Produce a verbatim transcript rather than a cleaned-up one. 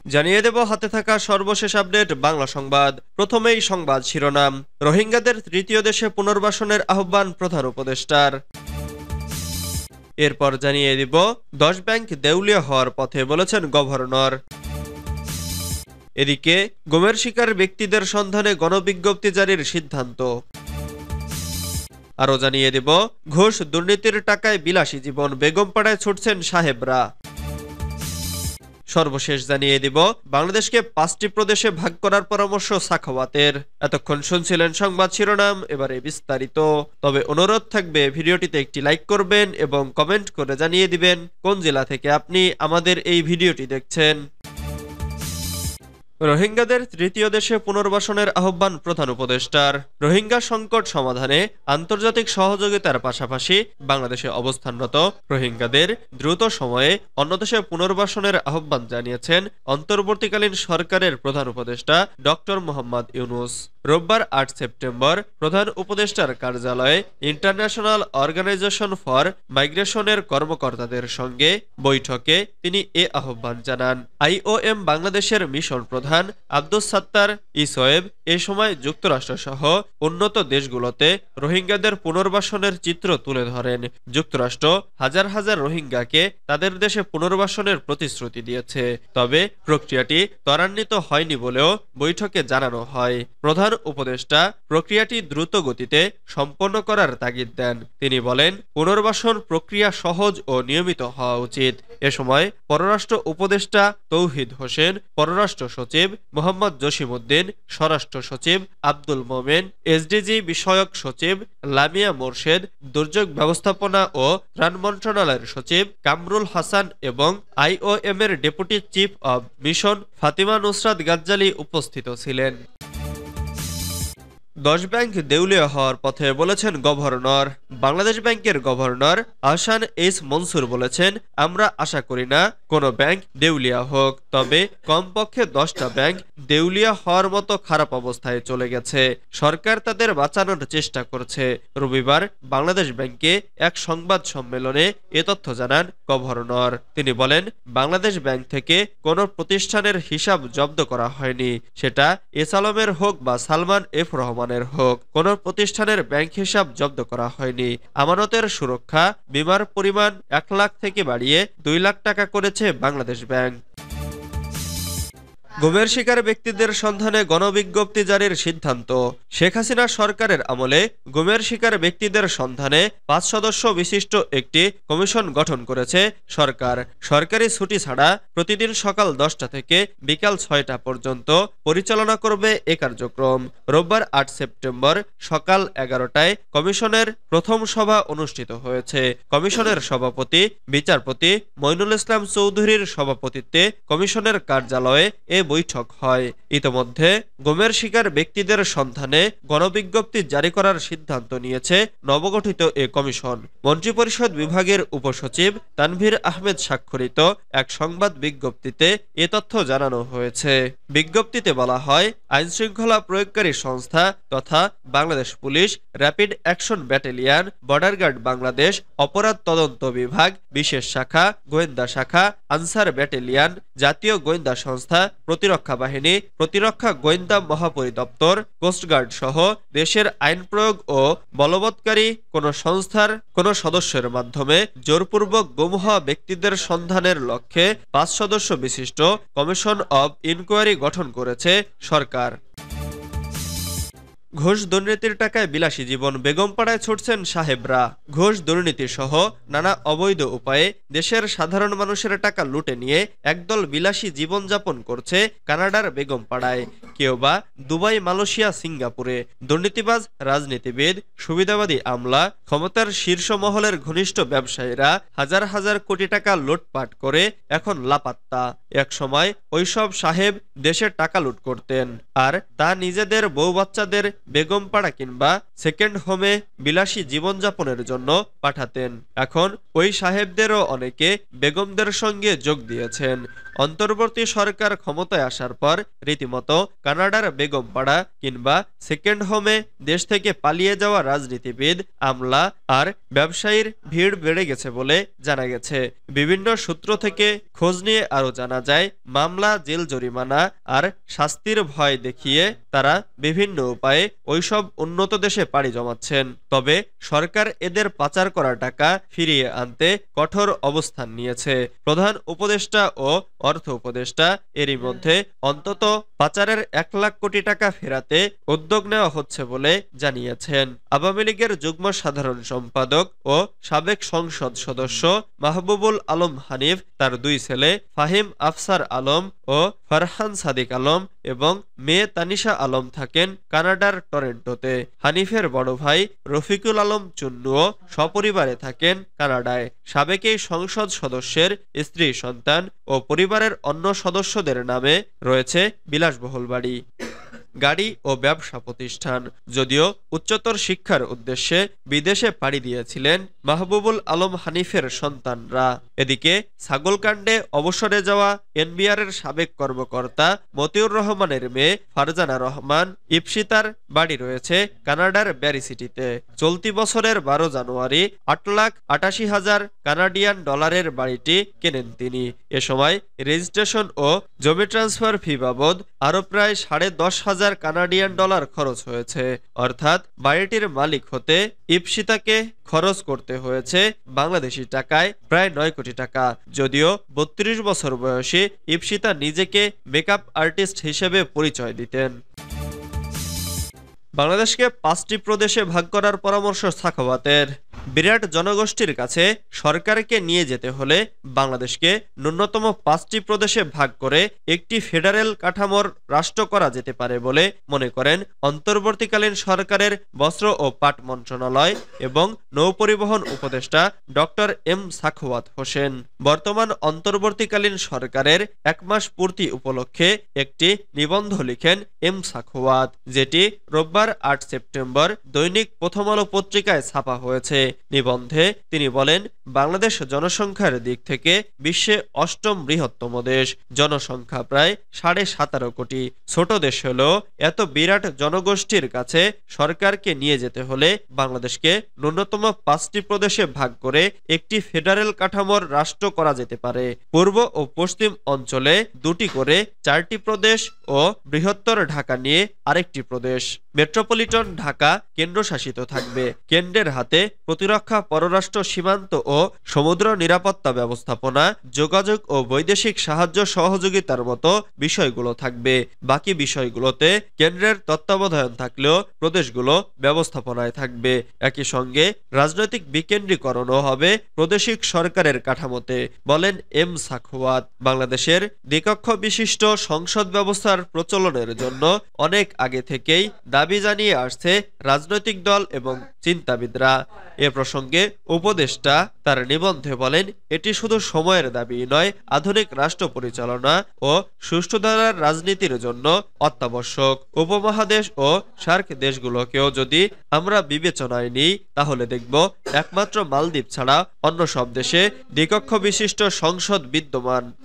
জানিয়ে দেব হাতে থাকা সর্বশেষ আপডেট বাংলা সংবাদ। প্রথমেই সংবাদ শিরোনাম। রোহিঙ্গাদের তৃতীয় দেশে পুনর্বাসনের আহ্বান প্রধান উপদেষ্টার। এরপর জানিয়ে দিব দশ ব্যাংক দেউলিয়া হওয়ার পথে বলেছেন গভর্নর। এদিকে গুমের শিকার ব্যক্তিদের সন্ধানে গণবিজ্ঞপ্তি জারির সিদ্ধান্ত। আরও জানিয়ে দিব ঘুষ দুর্নীতির টাকায় বিলাসী জীবন, বেগমপাড়ায় ছুটছেন সাহেবরা। সর্বশেষ জানিয়ে দিব বাংলাদেশকে পাঁচটি প্রদেশে ভাগ করার পরামর্শ সাখাওয়াতের। এতক্ষণ শুনছিলেন সংবাদ শিরোনাম, এবারে বিস্তারিত। তবে অনুরোধ থাকবে ভিডিওটিতে একটি লাইক করবেন এবং কমেন্ট করে জানিয়ে দিবেন কোন জেলা থেকে আপনি আমাদের এই ভিডিওটি দেখছেন। রোহিঙ্গাদের তৃতীয় দেশে পুনর্বাসনের আহ্বান প্রধান উপদেষ্টার। রোহিঙ্গা সংকট সমাধানে আন্তর্জাতিক সহযোগিতার পাশাপাশি বাংলাদেশে অবস্থানরত রোহিঙ্গাদের দ্রুত সময়ে অন্য দেশে পুনর্বাসনের আহ্বান জানিয়েছেন অন্তর্বর্তীকালীন সরকারের প্রধান উপদেষ্টা ডক্টর মোহাম্মদ ইউনুস। রোববার আট সেপ্টেম্বর প্রধান উপদেষ্টার কার্যালয়ে ইন্টারন্যাশনাল অর্গানাইজেশন ফর মাইগ্রেশনের কর্মকর্তাদের সঙ্গে বৈঠকে তিনি এ আহ্বান জানান। আইওএম বাংলাদেশের মিশন প্রধান আব্দুস সাত্তার ইসোয়েব এ সময় যুক্তরাষ্ট্র সহ উন্নত দেশগুলোতে রোহিঙ্গাদের পুনর্বাসনের চিত্র তুলে ধরেন। যুক্তরাষ্ট্র হাজার হাজার রোহিঙ্গাকে তাদের দেশে পুনর্বাসনের প্রতিশ্রুতি দিয়েছে, তবে প্রক্রিয়াটি ত্বরান্বিত হয়নি বলেও বৈঠকে জানানো হয়। প্রধান উপদেষ্টা প্রক্রিয়াটি দ্রুত গতিতে সম্পন্ন করার তাগিদ দেন। তিনি বলেন, পুনর্বাসন প্রক্রিয়া সহজ ও নিয়মিত হওয়া উচিত। এ সময় পররাষ্ট্র উপদেষ্টা তৌহিদ হোসেন, পররাষ্ট্র সচিব মোহাম্মদ জসিমউদ্দিন, স্বরাষ্ট্র সচিব আব্দুল মোমেন, এসডিজি বিষয়ক সচিব লামিয়া মোরশেদ, দুর্যোগ ব্যবস্থাপনা ও ত্রাণ মন্ত্রণালয়ের সচিব কামরুল হাসান এবং আইওএম এর deputy chief of mission Fatima Nusrat Ghazzali উপস্থিত ছিলেন। দশ ব্যাংক দেউলিয়া হওয়ার পথে বলেছেন গভর্নর। বাংলাদেশ ব্যাংকের গভর্নর আহসান এইচ মনসুর বলেছেন, আমরা আশা করি না কোনো ব্যাংক দেউলিয়া হোক, তবে কমপক্ষে দশটা ব্যাংক দেউলিয়া হওয়ার মতো খারাপ অবস্থায় চলে গেছে। সরকার তাদের বাঁচানোর চেষ্টা করছে। রবিবার বাংলাদেশ ব্যাংকে এক সংবাদ সম্মেলনে এ তথ্য জানান গভর্নর। তিনি বলেন, বাংলাদেশ ব্যাংক থেকে কোনো প্রতিষ্ঠানের হিসাব জব্দ করা হয়নি, সেটা এস আলমের হোক বা সালমান এফ রহমান হোক। কোন প্রতিষ্ঠানের ব্যাংক হিসাব জব্দ করা হয়নি। আমানতের সুরক্ষা বীমার পরিমাণ এক লাখ থেকে বাড়িয়ে দুই লাখ টাকা করেছে বাংলাদেশ ব্যাংক। গুমের শিকার ব্যক্তিদের সন্ধানে গণবিজ্ঞপ্তি জারির সিদ্ধান্ত। শেখ হাসিনা সরকারের আমলে গুমের শিকার ব্যক্তিদের সন্ধানে পাঁচ সদস্য বিশিষ্ট একটি কমিশন গঠন করেছে সরকার। সরকারি ছুটি ছাড়া প্রতিদিন সকাল দশটা থেকে বিকাল ছয়টা পর্যন্ত পরিচালনা করবে এ কার্যক্রম। রোববার আট সেপ্টেম্বর সকাল এগারোটায় কমিশনের প্রথম সভা অনুষ্ঠিত হয়েছে। কমিশনের সভাপতি বিচারপতি মইনুল ইসলাম চৌধুরীর সভাপতিত্বে কমিশনের কার্যালয়ে এ বৈঠক হয়। ইতোমধ্যে গুমের শিকার ব্যক্তিদের সন্ধানে গণবিজ্ঞপ্তি জারি করার সিদ্ধান্ত নিয়েছে নবগঠিত এ কমিশন। মন্ত্রিপরিষদ বিভাগের উপসচিব তানভীর আহমেদ স্বাক্ষরিত এক সংবাদ বিজ্ঞপ্তিতে এ তথ্য জানানো হয়েছে। বিজ্ঞপ্তিতে বলা হয়, আইনশৃঙ্খলা প্রয়োগকারী সংস্থা তথা Bangladesh police, rapid action battalion, border guard Bangladesh, অপরাধ তদন্ত বিভাগ, বিশেষ শাখা, গোয়েন্দা শাখা, আনসার ব্যাটালিয়ন, জাতীয় গোয়েন্দা সংস্থা, প্রতিরক্ষা বাহিনী, প্রতিরক্ষা গোয়েন্দা মহাপরিদপ্তর, কোস্টগার্ড সহ দেশের আইন প্রয়োগ ও বলবৎকারী কোন সংস্থার কোন সদস্যের মাধ্যমে জোরপূর্বক গুম হওয়া ব্যক্তিদের সন্ধানের লক্ষ্যে পাঁচ সদস্য বিশিষ্ট কমিশন অব ইনকোয়ারি গঠন করেছে সরকার। ঘুষ দুর্নীতির টাকায় বিলাসী জীবন, বেগমপাড়ায় ছুটছেন সাহেবরা। ঘুষ দুর্নীতি সহ নানা অবৈধ উপায়ে দেশের সাধারণ মানুষের টাকা লুটে নিয়ে একদল বিলাসী জীবনযাপন করছে কানাডার বেগমপাড়ায়, কেউ বা দুবাই, মালয়েশিয়া, সিঙ্গাপুরে। দুর্নীতিবাজ রাজনীতিবিদ, সুবিধাবাদী আমলা, ক্ষমতার শীর্ষ মহলের ঘনিষ্ঠ ব্যবসায়ীরা হাজার হাজার কোটি টাকা লুটপাট করে এখন লাপাত্তা। এক সময় ওইসব সাহেব দেশের টাকা লুট করতেন, আর তা নিজেদের বউ বাচ্চাদের বেগমপাড়া কিংবা সেকেন্ড হোমে বিলাসী জীবনযাপনের জন্য পাঠাতেন। এখন ওই সাহেবদেরও অনেকে বেগমদের সঙ্গে যোগ দিয়েছেন। অন্তর্বর্তী সরকার ক্ষমতায় আসার পর রীতিমতো কানাডার বেগম পাড়া কিংবা সেকেন্ড হোমে দেশ থেকে পালিয়ে যাওয়া রাজনীতিবিদ, আমলা আর ব্যবসায়ীর ভিড় বেড়ে গেছে বলে জানা গেছে। বিভিন্ন সূত্র থেকে খোঁজ নিয়ে আরও জানা যায়, মামলা, জেল জরিমানা আর শাস্তির ভয় দেখিয়ে তারা বিভিন্ন উপায়ে ওইসব উন্নত দেশে পাড়ি জমাচ্ছেন। তবে সরকার এদের পাচার করা টাকা ফিরিয়ে আনতে কঠোর অবস্থান নিয়েছে। প্রধান উপদেষ্টা ও অর্থ উপদেষ্টা এরই মধ্যে অন্তত পাচারের এক লাখ কোটি টাকা ফেরাতে উদ্যোগ নেওয়া হচ্ছে বলে জানিয়েছেন। আওয়ামী লীগের যুগ্ম সাধারণ সম্পাদক ও সাবেক সংসদ সদস্য মাহবুবুল আলম হানিফ, তার দুই ছেলে ফাহিম আফসার আলম ও ফারহান সাদিক আলম এবং মেয়ে তানিশা আলম থাকেন কানাডার টরেন্টোতে। হানিফের বড় ভাই রফিকুল আলম চুন্নুও সপরিবারে থাকেন কানাডায়। সাবেক এই সংসদ সদস্যের স্ত্রী, সন্তান ও পরিবারের অন্য সদস্যদের নামে রয়েছে বিলাসবহুল বাড়ি, গাড়ি ও ব্যবসা প্রতিষ্ঠান। যদিও উচ্চতর শিক্ষার উদ্দেশ্যে বিদেশে পাড়ি দিয়েছিলেন মাহবুবুল আলম হানিফের সন্তানরা। এদিকে ছাগলকাণ্ডে অবসরে যাওয়া এনবিআরের সাবেক কর্মকর্তা মতিউর রহমানের মেয়ে ফারজানা রহমান ইপসিতার বাড়ি রয়েছে কানাডার ব্যারি সিটিতে। চলতি বছরের বারো জানুয়ারি আট লাখ আটাশি হাজার কানাডিয়ান ডলারের বাড়িটি কেনেন তিনি। এ সময় রেজিস্ট্রেশন ও জমি ট্রান্সফার ফি বাবদ আরো প্রায় সাড়ে দশ হাজার কানাডিয়ান ডলার খরচ হয়েছে। অর্থাৎ বাড়িটির মালিক হতে ইপসিতাকে খরচ করতে হয়েছে বাংলাদেশি টাকায় প্রায় নয় কোটি টাকা। যদিও বত্রিশ বছর বয়সী ইপসিতা নিজেকে মেকআপ আর্টিস্ট হিসেবে পরিচয় দিতেন। বাংলাদেশকে পাঁচটি প্রদেশে ভাগ করার পরামর্শ সাখাওয়াতের। বিরাট জনগোষ্ঠীর কাছে সরকারকে নিয়ে যেতে হলে বাংলাদেশকে ন্যূনতম পাঁচটি প্রদেশে ভাগ করে একটি ফেডারেল কাঠামোর রাষ্ট্র করা যেতে পারে বলে মনে করেন অন্তর্বর্তীকালীন সরকারের বস্ত্র ও পাট মন্ত্রণালয় এবং নৌপরিবহন উপদেষ্টা ডক্টর এম সাখাওয়াত হোসেন। বর্তমান অন্তর্বর্তীকালীন সরকারের এক মাস পূর্তি উপলক্ষে একটি নিবন্ধ লিখেন এম সাখাওয়াত, যেটি রোববার আট সেপ্টেম্বর দৈনিক প্রথম আলো পত্রিকায় ছাপা হয়েছে। নিবন্ধে তিনি বলেন, বাংলাদেশ জনসংখ্যার দিক থেকে বিশ্বে অষ্টম বৃহত্তম দেশ, জনসংখ্যা প্রায় সাড়ে সতেরো কোটি। ছোট দেশ হলেও এত বিরাট জনগোষ্ঠীর কাছে সরকারকে নিয়ে যেতে হলে বাংলাদেশকে ন্যূনতম পাঁচটি প্রদেশে ভাগ করে একটি ফেডারেল কাঠামোর রাষ্ট্র করা যেতে পারে। পূর্ব ও পশ্চিম অঞ্চলে দুটি করে চারটি প্রদেশ ও বৃহত্তর ঢাকা নিয়ে আরেকটি প্রদেশ। মেট্রোপলিটন ঢাকা কেন্দ্রশাসিত থাকবে। কেন্দ্রের হাতে প্রতিরক্ষা, পররাষ্ট্র, সীমান্ত ও সমুদ্র নিরাপত্তা ব্যবস্থাপনা, যোগাযোগ ও বৈদেশিক সাহায্য সহযোগিতার মতো বিষয়গুলো থাকবে। বাকি বিষয়গুলোতে কেন্দ্রের তত্ত্বাবধান থাকলেও প্রদেশগুলো ব্যবস্থাপনায় থাকবে। একই সঙ্গে রাজনৈতিক বিকেন্দ্রীকরণও হবে প্রাদেশিক সরকারের কাঠামোতে, বলেন এম সাখাওয়াত। বাংলাদেশের দ্বিকক্ষ বিশিষ্ট সংসদ ব্যবস্থার প্রচলনের জন্য অনেক আগে থেকেই দাবি জানিয়ে আসছে রাজনৈতিক দল এবং চিন্তাবিদরা। এ প্রসঙ্গে উপদেষ্টা তার নিবন্ধে বলেন, এটি শুধু সময়ের দাবি নয়, আধুনিক রাষ্ট্র পরিচালনা ও সুষ্ঠু ধারার রাজনীতির জন্য অত্যাবশ্যক। উপমহাদেশ ও সার্ক দেশগুলোকেও যদি আমরা বিবেচনায় নিই, তাহলে দেখব একমাত্র মালদ্বীপ ছাড়া অন্য সব দেশে দ্বিকক্ষ বিশিষ্ট সংসদ বিদ্যমান।